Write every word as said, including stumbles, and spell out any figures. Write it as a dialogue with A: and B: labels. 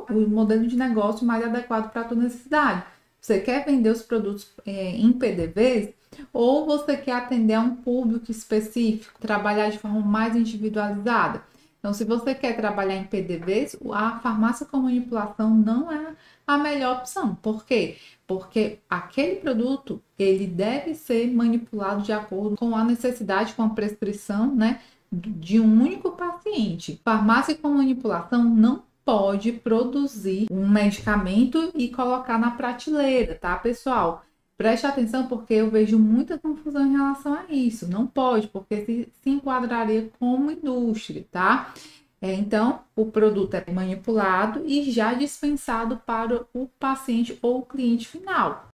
A: o modelo de negócio mais adequado para a tua necessidade. Você quer vender os produtos é, em P D Vs ou você quer atender a um público específico, trabalhar de forma mais individualizada? Então, se você quer trabalhar em P D Vs, a farmácia com manipulação não é a melhor opção. Por quê? Porque aquele produto, ele deve ser manipulado de acordo com a necessidade, com a prescrição, né, de um único paciente. Farmácia com manipulação não pode produzir um medicamento e colocar na prateleira, tá, pessoal? Preste atenção porque eu vejo muita confusão em relação a isso. Não pode, porque se, se enquadraria como indústria, tá? É, então, o produto é manipulado e já dispensado para o paciente ou o cliente final.